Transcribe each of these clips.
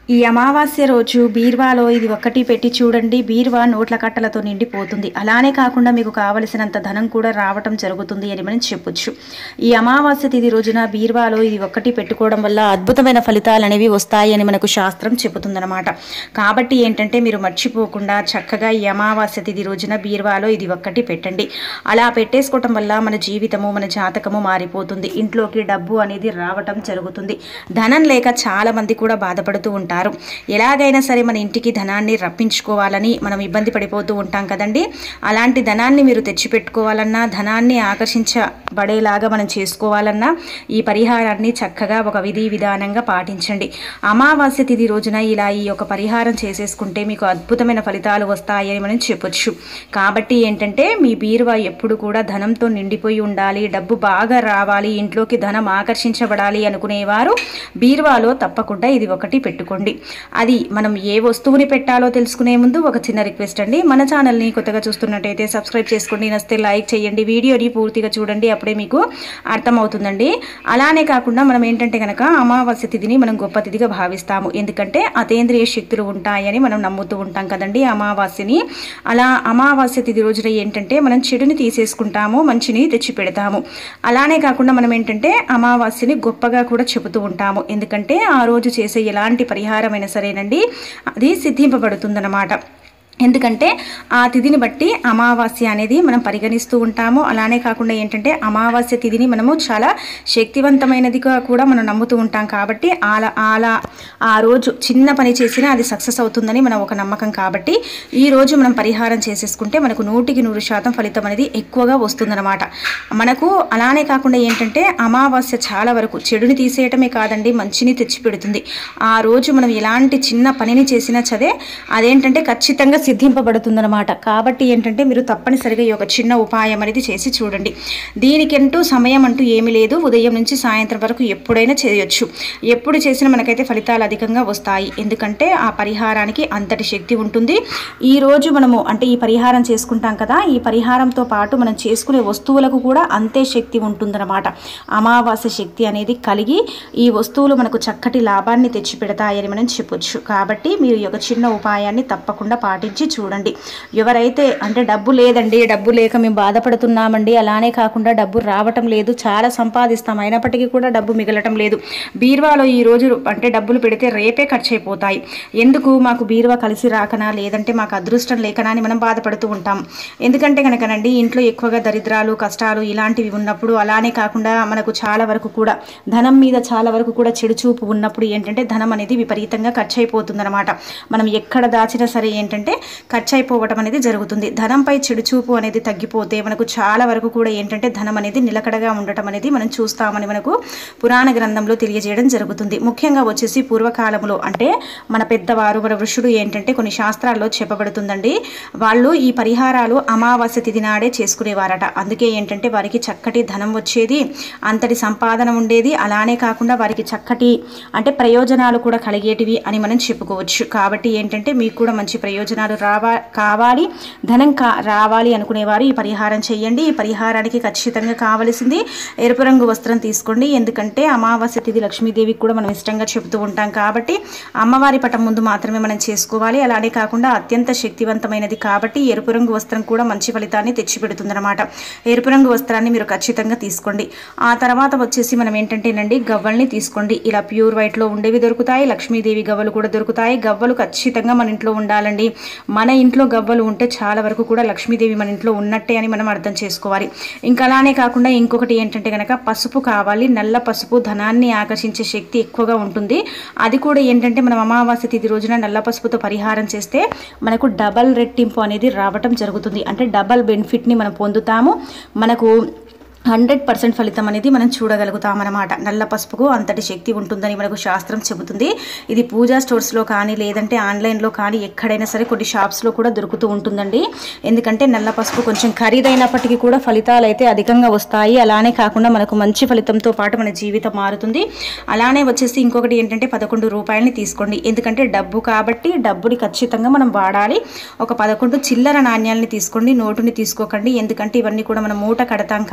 ఈ అమావాస్య రోజు బీరువాలో ఇది ఒక్కటి పెట్టి చూడండి. బీరువా నోట్ల కట్టలతో నిండిపోతుంది. అలానే కాకుండా మీకు కావలసినంత ధనం కూడా రావటం జరుగుతుంది అని మనం చెప్పొచ్చు. ఈ అమావాస్య తిథి రోజున బీరువాలో ఇది ఒక్కటి పెట్టుకోవడం వల్ల అద్భుతమైన ఫలితాలు అనేవి వస్తాయి అని మనకు శాస్త్రం చెబుతుందన్నమాట. కాబట్టి ఏంటంటే మీరు మర్చిపోకుండా చక్కగా ఈ అమావాస్య తిథి రోజున బీరువాలో ఇది ఒక్కటి పెట్టండి. అలా పెట్టేసుకోవటం వల్ల మన జీవితము మన జాతకము మారిపోతుంది. ఇంట్లోకి డబ్బు అనేది రావటం జరుగుతుంది. ధనం లేక చాలా మంది కూడా బాధపడుతూ ఉంటారు. ఎలాగైనా సరే మన ఇంటికి ధనాన్ని రప్పించుకోవాలని మనం ఇబ్బంది పడిపోతూ ఉంటాం కదండి. అలాంటి ధనాన్ని మీరు తెచ్చిపెట్టుకోవాలన్నా, ధనాన్ని ఆకర్షించబడేలాగా మనం చేసుకోవాలన్నా ఈ పరిహారాన్ని చక్కగా ఒక విధి విధానంగా పాటించండి. అమావాస్య తిథి రోజున ఇలా ఈ యొక్క పరిహారం చేసేసుకుంటే మీకు అద్భుతమైన ఫలితాలు వస్తాయని మనం చెప్పొచ్చు. కాబట్టి ఏంటంటే మీ బీరువా ఎప్పుడు కూడా ధనంతో నిండిపోయి ఉండాలి, డబ్బు బాగా రావాలి, ఇంట్లోకి ధనం ఆకర్షించబడాలి అనుకునేవారు బీరువాలో తప్పకుండా ఇది ఒకటి పెట్టుకోండి. అది మనం ఏ వస్తువుని పెట్టాలో తెలుసుకునే ముందు ఒక చిన్న రిక్వెస్ట్ అండి. మన ఛానల్ని కొత్తగా చూస్తున్నట్టయితే సబ్స్క్రైబ్ చేసుకోండి, నచ్చితే లైక్ చేయండి, వీడియోని పూర్తిగా చూడండి, అప్పుడే మీకు అర్థమవుతుందండి. అలానే కాకుండా మనం ఏంటంటే కనుక అమావాస్య తిథిని మనం గొప్ప తిథిగా భావిస్తాము. ఎందుకంటే అతేంద్రియ శక్తులు ఉంటాయని మనం నమ్ముతూ ఉంటాం కదండి అమావాస్యని. అలా అమావాస్య తిథి రోజున ఏంటంటే మనం చెడుని తీసేసుకుంటాము, మంచిని తెచ్చి పెడతాము. అలానే కాకుండా మనం ఏంటంటే అమావాస్యని గొప్పగా కూడా చెబుతూ ఉంటాము. ఎందుకంటే ఆ రోజు చేసే ఎలాంటి పరిహారమైనా సరేనండి అది సిద్ధింపబడుతుందన్నమాట. ఎందుకంటే ఆ తిథిని బట్టి అమావాస్య అనేది మనం పరిగణిస్తూ ఉంటాము. అలానే కాకుండా ఏంటంటే అమావాస్య తిథిని మనము చాలా శక్తివంతమైనదిగా కూడా మనం నమ్ముతూ ఉంటాం. కాబట్టి అలా ఆ రోజు చిన్న పని చేసినా అది సక్సెస్ అవుతుందని మనం ఒక నమ్మకం. కాబట్టి ఈ రోజు మనం పరిహారం చేసేసుకుంటే మనకు 100% ఫలితం అనేది ఎక్కువగా వస్తుందన్నమాట మనకు. అలానే కాకుండా ఏంటంటే అమావాస్య చాలా వరకు చెడుని తీసేయటమే కాదండి, మంచిని తెచ్చిపెడుతుంది. ఆ రోజు మనం ఎలాంటి చిన్న పనిని చేసినా అదేంటంటే ఖచ్చితంగా సిద్ధింపబడుతుందన్నమాట. కాబట్టి ఏంటంటే మీరు తప్పనిసరిగా ఈ ఒక చిన్న ఉపాయం అనేది చేసి చూడండి. దీనికంటూ సమయం అంటూ ఏమీ లేదు. ఉదయం నుంచి సాయంత్రం వరకు ఎప్పుడైనా చేయొచ్చు. ఎప్పుడు చేసినా మనకైతే ఫలితాలు అధికంగా వస్తాయి. ఎందుకంటే ఆ పరిహారానికి అంతటి శక్తి ఉంటుంది. ఈ రోజు మనము అంటే ఈ పరిహారం చేసుకుంటాం కదా, ఈ పరిహారంతో పాటు మనం చేసుకునే వస్తువులకు కూడా అంతే శక్తి ఉంటుందన్నమాట. అమావాస్య శక్తి అనేది కలిగి ఈ వస్తువులు మనకు చక్కటి లాభాన్ని తెచ్చిపెడతాయని మనం చెప్పొచ్చు. కాబట్టి మీరు ఈ యొక్క చిన్న ఉపాయాన్ని తప్పకుండా పాటించి చూడండి. ఎవరైతే అంటే డబ్బు లేదండి, డబ్బు లేక మేము బాధపడుతున్నామండి, అలానే కాకుండా డబ్బు రావటం లేదు, చాలా సంపాదిస్తాం అయినప్పటికీ కూడా డబ్బు మిగలటం లేదు, బీరువాలో ఈ రోజు అంటే డబ్బులు పెడితే రేపే ఖర్చు అయిపోతాయి, ఎందుకు మాకు బీరువా కలిసి రాకనా, లేదంటే మాకు అదృష్టం లేకనా అని మనం బాధపడుతూ ఉంటాం. ఎందుకంటే కనుకనండి ఇంట్లో ఎక్కువగా దరిద్రాలు కష్టాలు ఇలాంటివి ఉన్నప్పుడు, అలానే కాకుండా మనకు చాలా వరకు కూడా ధనం మీద చాలా వరకు కూడా చెడు చూపు ఉన్నప్పుడు ఏంటంటే ధనం అనేది విపరీతంగా ఖర్చు అయిపోతుందన్నమాట. మనం ఎక్కడ దాచినా సరే ఏంటంటే ఖర్చు అయిపోవటం అనేది జరుగుతుంది. ధనంపై చెడు చూపు అనేది తగ్గిపోతే మనకు చాలా వరకు కూడా ఏంటంటే ధనం అనేది నిలకడగా ఉండటం అనేది మనం చూస్తామని మనకు పురాణ గ్రంథంలో తెలియజేయడం జరుగుతుంది. ముఖ్యంగా వచ్చేసి పూర్వకాలంలో అంటే మన పెద్దవారు మన ఋషులు ఏంటంటే కొన్ని శాస్త్రాల్లో చెప్పబడుతుందండి, వాళ్ళు ఈ పరిహారాలు అమావాస్య తిథి నాడే చేసుకునేవారట. అందుకే ఏంటంటే వారికి చక్కటి ధనం వచ్చేది, అంతటి సంపాదన ఉండేది, అలానే కాకుండా వారికి చక్కటి అంటే ప్రయోజనాలు కూడా కలిగేటివి అని మనం చెప్పుకోవచ్చు. కాబట్టి ఏంటంటే మీకు కూడా మంచి ప్రయోజనాలు కావాలి, ధనం రావాలి అనుకునేవారు ఈ పరిహారం చేయండి. ఈ పరిహారానికి ఖచ్చితంగా కావలసింది ఎరుపు రంగు వస్త్రం తీసుకోండి. ఎందుకంటే అమావాస్య తిథి లక్ష్మీదేవికి కూడా మనం ఇష్టంగా చెబుతూ ఉంటాం. కాబట్టి అమ్మవారి పటం ముందు మాత్రమే మనం చేసుకోవాలి. అలానే కాకుండా అత్యంత శక్తివంతమైనది కాబట్టి ఎరుపు రంగు వస్త్రం కూడా మంచి ఫలితాన్ని తెచ్చిపెడుతుందన్నమాట. ఎరుపు రంగు వస్త్రాన్ని మీరు ఖచ్చితంగా తీసుకోండి. ఆ తర్వాత వచ్చేసి మనం ఏంటంటేనండి గవ్వల్ని తీసుకోండి. ఇలా ప్యూర్ వైట్లో ఉండేవి దొరుకుతాయి, లక్ష్మీదేవి గవ్వలు కూడా దొరుకుతాయి. గవ్వలు ఖచ్చితంగా మన ఇంట్లో ఉండాలండి. మన ఇంట్లో గవ్వలు ఉంటే చాలా వరకు కూడా లక్ష్మీదేవి మన ఇంట్లో ఉన్నట్టే అని మనం అర్థం చేసుకోవాలి. ఇంకా అలానే కాకుండా ఇంకొకటి ఏంటంటే కనుక పసుపు కావాలి. నల్ల పసుపు ధనాన్ని ఆకర్షించే శక్తి ఎక్కువగా ఉంటుంది. అది కూడా ఏంటంటే మనం అమావాస్య తిథి రోజున నల్ల పసుపుతో పరిహారం చేస్తే మనకు డబల్ రెట్టింపు అనేది రావటం జరుగుతుంది. అంటే డబల్ బెనిఫిట్ని మనం పొందుతాము. మనకు 100% ఫలితం అనేది మనం చూడగలుగుతాం అన్నమాట. నల్ల పసుపుకు అంతటి శక్తి ఉంటుందని మనకు శాస్త్రం చెబుతుంది. ఇది పూజా స్టోర్స్లో కానీ లేదంటే ఆన్లైన్లో కానీ ఎక్కడైనా సరే కొన్ని షాప్స్లో కూడా దొరుకుతూ ఉంటుందండి. ఎందుకంటే నల్ల పసుపు కొంచెం ఖరీదైనప్పటికీ కూడా ఫలితాలు అయితే అధికంగా వస్తాయి. అలానే కాకుండా మనకు మంచి ఫలితంతో పాటు మన జీవితం మారుతుంది. అలానే వచ్చేసి ఇంకొకటి ఏంటంటే 11 రూపాయలని తీసుకోండి. ఎందుకంటే డబ్బు కాబట్టి డబ్బుని ఖచ్చితంగా మనం వాడాలి. ఒక 11 చిల్లర నాణ్యాలని తీసుకోండి, నోటుని తీసుకోకండి. ఎందుకంటే ఇవన్నీ కూడా మనం మూట కడతాం కాబట్టి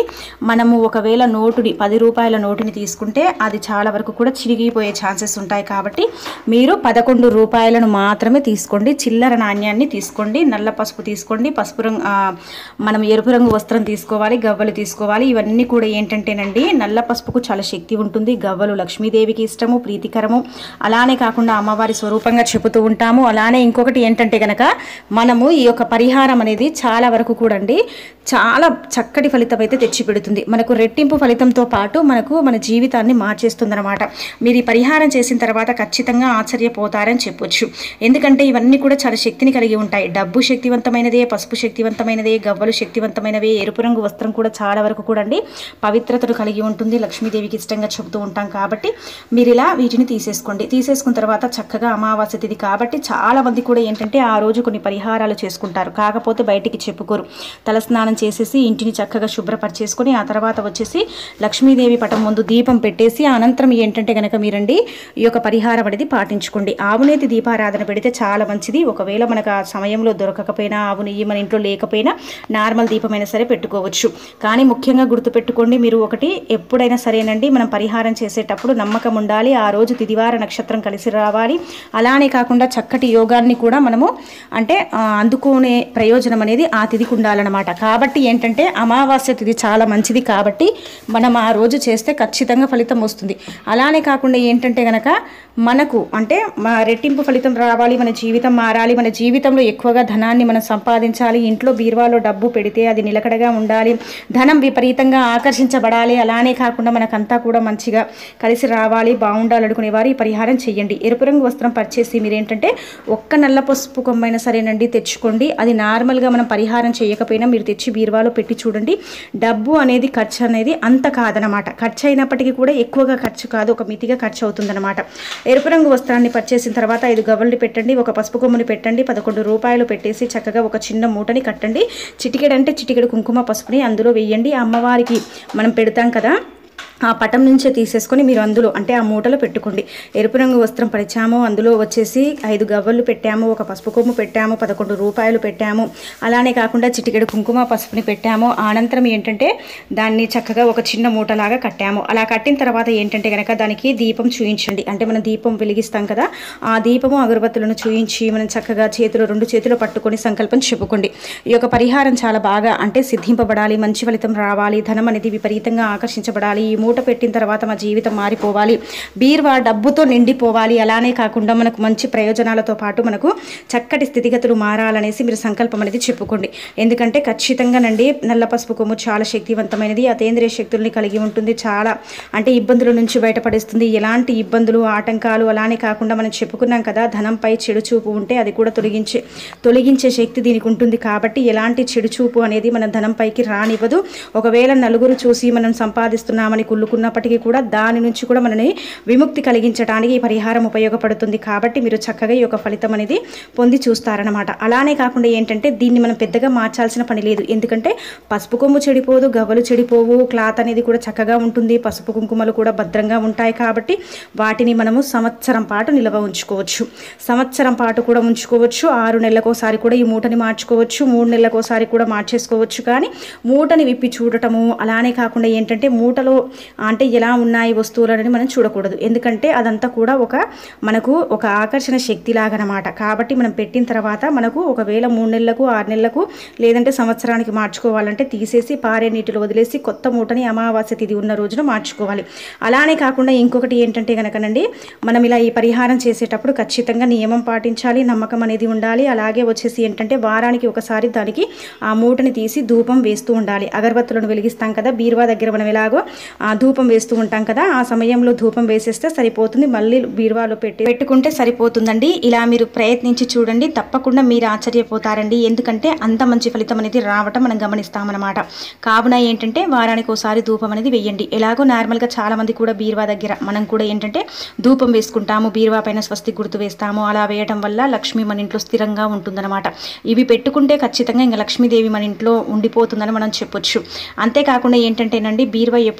మనము ఒకవేళ నోటుని 10 రూపాయల నోటుని తీసుకుంటే అది చాలా వరకు కూడా చిరిగిపోయే ఛాన్సెస్ ఉంటాయి. కాబట్టి మీరు 11 రూపాయలను మాత్రమే తీసుకోండి. చిల్లర నాణ్యాన్ని తీసుకోండి. నల్ల పసుపు తీసుకోండి. పసుపు రంగు మనం ఎరుపు రంగు వస్త్రం తీసుకోవాలి. గవ్వలు తీసుకోవాలి. ఇవన్నీ కూడా ఏంటంటేనండి, నల్ల పసుపుకు చాలా శక్తి ఉంటుంది. గవ్వలు లక్ష్మీదేవికి ఇష్టము, ప్రీతికరము. అలానే కాకుండా అమ్మవారి స్వరూపంగా చెబుతూ ఉంటాము. అలానే ఇంకొకటి ఏంటంటే గనక మనము ఈ యొక్క పరిహారం అనేది చాలా వరకు కూడా అండి చాలా చక్కటి ఫలితం అయితే తెచ్చిపెడుతుంది. మనకు రెట్టింపు ఫలితంతో పాటు మనకు మన జీవితాన్ని మార్చేస్తుందన్నమాట. మీరు ఈ పరిహారం చేసిన తర్వాత ఖచ్చితంగా ఆశ్చర్యపోతారని చెప్పొచ్చు. ఎందుకంటే ఇవన్నీ కూడా చాలా శక్తిని కలిగి ఉంటాయి. డబ్బు శక్తివంతమైనదే, పసుపు శక్తివంతమైనదే, గవ్వలు శక్తివంతమైనవే, ఎరుపు రంగు వస్త్రం కూడా చాలా వరకు కూడా అండి పవిత్రతను కలిగి ఉంటుంది. లక్ష్మీదేవికి ఇష్టంగా చెబుతూ ఉంటాం. కాబట్టి మీరు ఇలా వీటిని తీసేసుకోండి. తీసేసుకున్న తర్వాత చక్కగా అమావాస్య తిథి కాబట్టి చాలా మంది కూడా ఏంటంటే ఆ రోజు కొన్ని పరిహారాలు చేసుకుంటారు. కాకపోతే బయటికి చెప్పుకోరు. తలస్నానం చేసేసి ఇంటిని చక్కగా శుభ్రపరిచేసుకొని ఆ తర్వాత వచ్చేసి లక్ష్మీదేవి పటం ముందు దీపం పెట్టేసి అనంతరం ఏంటంటే కనుక మీరండి ఈ యొక్క పరిహారం అనేది పాటించుకోండి. ఆవునేతి దీపారాధన పెడితే చాలా మంచిది. ఒకవేళ మనకు ఆ సమయంలో దొరకకపోయినా, ఆవు నెయ్యి మన ఇంట్లో లేకపోయినా నార్మల్ దీపమైనా సరే పెట్టుకోవచ్చు. కానీ ముఖ్యంగా గుర్తుపెట్టుకోండి, మీరు ఒకటి ఎప్పుడైనా సరేనండి, మనం పరిహారం చేసేటప్పుడు నమ్మకం ఉండాలి. ఆ రోజు తిదివార నక్షత్రం కలిసి రావాలి. అలానే కాకుండా చక్కటి యోగాన్ని కూడా మనము అంటే అందుకునే ప్రయోజనం అనేది ఆ తిథికి ఉండాలన్నమాట. కాబట్టి ఏంటంటే అమావాస్య తిథి చాలా మంచిది. కాబట్టి మనం ఆ రోజు చేస్తే ఖచ్చితంగా ఫలితం వస్తుంది. అలానే కాకుండా ఏంటంటే గనక మనకు అంటే రెట్టింపు ఫలితం రావాలి, మన జీవితం మారాలి, మన జీవితంలో ఎక్కువగా ధనాన్ని మనం సంపాదించాలి, ఇంట్లో బీరువాలో డబ్బు పెడితే అది నిలకడగా ఉండాలి, ధనం విపరీతంగా ఆకర్షించబడాలి, అలానే కాకుండా మనకంతా కూడా మంచిగా కలిసి రావాలి, బాగుండాలనుకునే వారు ఈ పరిహారం చేయండి. ఎరుపు రంగు వస్త్రం పర్చేసి మీరేంటంటే ఒక్క నల్ల పసుపు కొమ్మైనా సరేనండి తెచ్చుకోండి. అది నార్మల్గా మనం పరిహారం చేయకపోయినా మీరు తెచ్చి బీరువాలో పెట్టి చూడండి. డబ్బు అనేది ఖర్చు అనేది అంత కాదనమాట. ఖర్చు అయినప్పటికీ కూడా ఎక్కువగా ఖర్చు కాదు, ఒక మితిగా ఖర్చు అవుతుందన్నమాట. ఎరుపు రంగు వస్త్రాన్ని పర్చేసిన తర్వాత 5 గవ్వల్ని పెట్టండి, ఒక పసుపు కొమ్ముని పెట్టండి, 11 రూపాయలు పెట్టేసి చక్కగా ఒక చిన్న మూటని కట్టండి. చిటికెడంటే చిటికెడు కుంకుమ పసుపుని అందులో వేయండి. అమ్మవారికి మనం పెడతాం కదా, ఆ పటం నుంచే తీసేసుకొని మీరు అందులో అంటే ఆ మూటలో పెట్టుకోండి. ఎరుపు రంగు వస్త్రం పరిచాము, అందులో వచ్చేసి 5 గవ్వలు పెట్టాము, ఒక పసుపు కొమ్ము పెట్టాము, 11 రూపాయలు పెట్టాము, అలానే కాకుండా చిటికెడు కుంకుమ పసుపుని పెట్టాము. అనంతరం ఏంటంటే దాన్ని చక్కగా ఒక చిన్న మూటలాగా కట్టాము. అలా కట్టిన తర్వాత ఏంటంటే కనుక దానికి దీపం చూయించండి. అంటే మనం దీపం వెలిగిస్తాం కదా, ఆ దీపము అగరబత్తులను చూయించి మనం చక్కగా రెండు చేతులు పట్టుకొని సంకల్పం చెప్పుకోండి. ఈ యొక్క పరిహారం చాలా బాగా అంటే సిద్ధింపబడాలి, మంచి ఫలితం రావాలి, ధనం అనేది విపరీతంగా ఆకర్షించబడాలి, ఈ మూట పెట్టిన తర్వాత మా జీవితం మారిపోవాలి, బీరువా డబ్బుతో నిండిపోవాలి, అలానే కాకుండా మనకు మంచి ప్రయోజనాలతో పాటు మనకు చక్కటి స్థితిగతులు మారాలనేసి మీరు సంకల్పం అనేది చెప్పుకోండి. ఎందుకంటే ఖచ్చితంగానండి నల్ల పసుపు కొమ్ము చాలా శక్తివంతమైనది, అతేంద్రియ శక్తుల్ని కలిగి ఉంటుంది. చాలా అంటే ఇబ్బందుల నుంచి బయటపడేస్తుంది. ఎలాంటి ఇబ్బందులు, ఆటంకాలు, అలానే కాకుండా మనం చెప్పుకున్నాం కదా ధనంపై చెడు చూపు ఉంటే అది కూడా తొలగించే శక్తి దీనికి ఉంటుంది. కాబట్టి ఎలాంటి చెడు చూపు అనేది మన ధనంపైకి రానివ్వదు. ఒకవేళ నలుగురు చూసి మనం సంపాదిస్తున్నామని కుళ్ళుకున్నప్పటికీ కూడా దాని నుంచి కూడా మనని విముక్తి కలిగించడానికి ఈ పరిహారం ఉపయోగపడుతుంది. కాబట్టి మీరు చక్కగా ఈ యొక్క ఫలితం అనేది పొంది చూస్తారనమాట. అలానే కాకుండా ఏంటంటే దీన్ని మనం పెద్దగా మార్చాల్సిన పని లేదు. ఎందుకంటే పసుపు కొమ్ము చెడిపోదు, గవ్వలు చెడిపోవు, క్లాత్ అనేది కూడా చక్కగా ఉంటుంది, పసుపు కుంకుమలు కూడా భద్రంగా ఉంటాయి. కాబట్టి వాటిని మనము సంవత్సరం పాటు నిల్వ ఉంచుకోవచ్చు, సంవత్సరం పాటు కూడా ఉంచుకోవచ్చు, 6 నెలలకోసారి కూడా ఈ మూటని మార్చుకోవచ్చు, 3 నెలలకోసారి కూడా మార్చేసుకోవచ్చు. కానీ మూటని విప్పి చూడటము, అలానే కాకుండా ఏంటంటే మూటలో అంటే ఎలా ఉన్నాయి వస్తువులు అనేది మనం చూడకూడదు. ఎందుకంటే అదంతా కూడా మనకు ఒక ఆకర్షణ శక్తి లాగనమాట. కాబట్టి మనం పెట్టిన తర్వాత మనకు ఒకవేళ 3 నెలలకు 6 నెలలకు లేదంటే సంవత్సరానికి మార్చుకోవాలంటే తీసేసి పారే నీటిలో వదిలేసి కొత్త మూటని అమావాస్య తిథి ఉన్న రోజున మార్చుకోవాలి. అలానే కాకుండా ఇంకొకటి ఏంటంటే కనుకనండి మనం ఇలా ఈ పరిహారం చేసేటప్పుడు ఖచ్చితంగా నియమం పాటించాలి, నమ్మకం అనేది ఉండాలి. అలాగే వచ్చేసి ఏంటంటే వారానికి ఒకసారి దానికి ఆ మూటని తీసి ధూపం వేస్తూ ఉండాలి. అగరబత్తులను వెలిగిస్తాం కదా బీరువా దగ్గర, మనం ఎలాగో ధూపం వేస్తూ ఉంటాం కదా, ఆ సమయంలో ధూపం వేసేస్తే సరిపోతుంది. మళ్ళీ బీరువాలో పెట్టుకుంటే సరిపోతుందండి. ఇలా మీరు ప్రయత్నించి చూడండి, తప్పకుండా మీరు ఆశ్చర్యపోతారండి. ఎందుకంటే అంత మంచి ఫలితం అనేది రావటం మనం గమనిస్తామన్నమాట. కావున ఏంటంటే వారానికి ఒకసారి ధూపం అనేది వేయండి. ఎలాగో నార్మల్గా చాలా మంది కూడా బీరువా దగ్గర మనం కూడా ఏంటంటే ధూపం వేసుకుంటాము, బీరువా పైన స్వస్తి గుర్తు వేస్తాము. అలా వేయటం వల్ల లక్ష్మి మన ఇంట్లో స్థిరంగా ఉంటుందన్నమాట. ఇవి పెట్టుకుంటే ఖచ్చితంగా ఇంకా లక్ష్మీదేవి మన ఇంట్లో ఉండిపోతుందని మనం చెప్పొచ్చు. అంతేకాకుండా ఏంటంటేనండి బీరువా ఎప్పుడు కూడా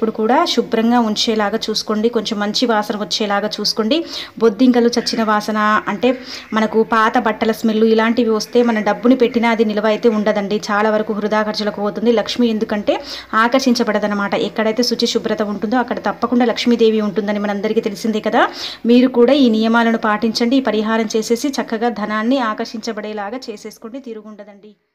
శుభ్రంగా ఉంచేలాగా చూసుకోండి. కొంచెం మంచి వాసన వచ్చేలాగా చూసుకోండి. బొద్దింకలు, చచ్చిన వాసన అంటే మనకు పాత బట్టల స్మెల్ ఇలాంటివి వస్తే మన డబ్బుని పెట్టినా అది నిల్వ అయితే ఉండదండి. చాలా వరకు వృధా ఖర్చులకు పోతుంది. లక్ష్మి ఎందుకంటే ఆకర్షించబడదనమాట. ఎక్కడైతే శుచి శుభ్రత ఉంటుందో అక్కడ తప్పకుండా లక్ష్మీదేవి ఉంటుందని మనందరికీ తెలిసిందే కదా. మీరు కూడా ఈ నియమాలను పాటించండి. ఈ పరిహారం చేసేసి చక్కగా ధనాన్ని ఆకర్షించబడేలాగా చేసేసుకోండి. తిరుగుండదండి.